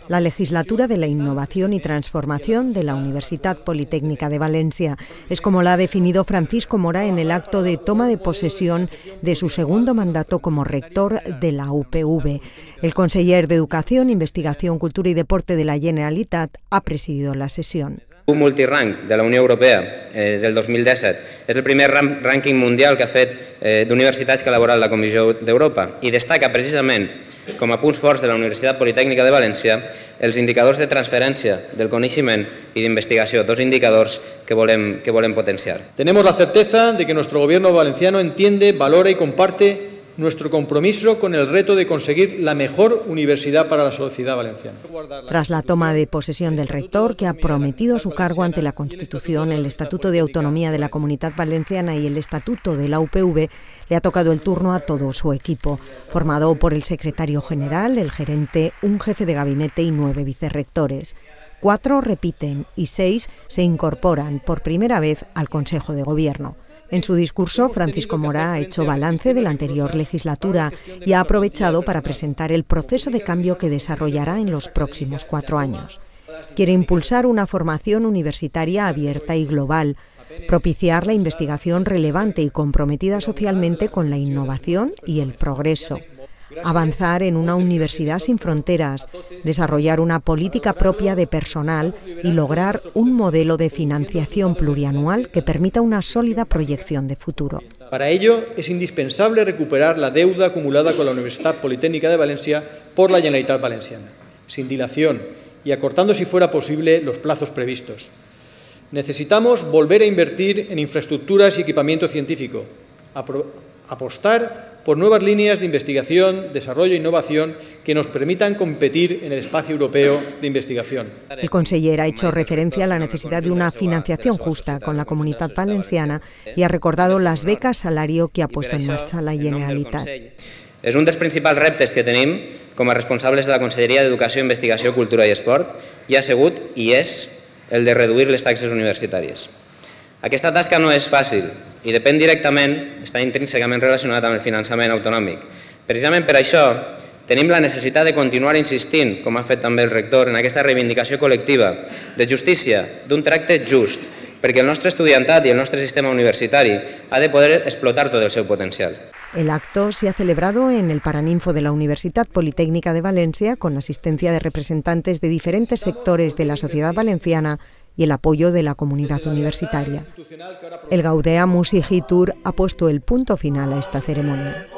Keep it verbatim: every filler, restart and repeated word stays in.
la legislatura de la innovación y transformación de la Universitat Politécnica de Valencia. Es como la ha definido Francisco Mora en el acto de toma de posesión de su segundo mandato como rector de la U P V. El conseller d'Educació, Investigació, Cultura i Deporte de la Generalitat ha presidido la sesión. Un multirank de la Unió Europea eh, del dos mil disset és el primer rànquing mundial que ha fet eh, d'universitats que ha elaborat la Comissió d'Europa i destaca precisament com a punts forts de la Universitat Politécnica de València els indicadors de transferència del coneixement i d'investigació, dos indicadors que volem, que volem potenciar. Tenemos la certeza de que nuestro gobierno valenciano entiende, valora y comparte nuestro compromiso con el reto de conseguir la mejor universidad para la sociedad valenciana. Tras la toma de posesión del rector, que ha prometido su cargo ante la Constitución, el Estatuto de Autonomía de la Comunidad Valenciana y el Estatuto de la U P V, le ha tocado el turno a todo su equipo, formado por el secretario general, el gerente, un jefe de gabinete y nueve vicerrectores. Cuatro repiten y seis se incorporan por primera vez al Consejo de Gobierno. En su discurso, Francisco Mora ha hecho balance de la anterior legislatura y ha aprovechado para presentar el proceso de cambio que desarrollará en los próximos cuatro años. Quiere impulsar una formación universitaria abierta y global, propiciar la investigación relevante y comprometida socialmente con la innovación y el progreso, avanzar en una universidad sin fronteras, desarrollar una política propia de personal y lograr un modelo de financiación plurianual que permita una sólida proyección de futuro. Para ello es indispensable recuperar la deuda acumulada con la Universitat Politécnica de Valencia por la Generalitat Valenciana, sin dilación y acortando si fuera posible los plazos previstos. Necesitamos volver a invertir en infraestructuras y equipamiento científico, apostar por nuevas líneas de investigación, desarrollo e innovación que nos permitan competir en el espacio europeo de investigación. El conseller ha hecho referencia a la necesidad de una financiación justa con la Comunitat Valenciana y ha recordado las becas salario que ha puesto en marcha la Generalitat. És un dels principals reptes que tenim com a responsables de la Conselleria d'Educació, Investigació, Cultura i Esport i ha sigut i és el de reduir les taxes universitàries. Aquesta tasca no és fàcil i depèn directament, està intrínsecament relacionat amb el finançament autonòmic. Precisament per això tenim la necessitat de continuar insistint, com ha fet també el rector, en aquesta reivindicació col·lectiva de justícia, d'un tracte just, perquè el nostre estudiantat i el nostre sistema universitari ha de poder explotar tot el seu potencial. El acto se ha celebrado en el Paraninfo de la Universitat Politécnica de Valencia con la asistencia de representantes de diferentes sectores de la sociedad valenciana y el apoyo de la comunidad universitaria. El Gaudeamus Igitur ha puesto el punto final a esta ceremonia.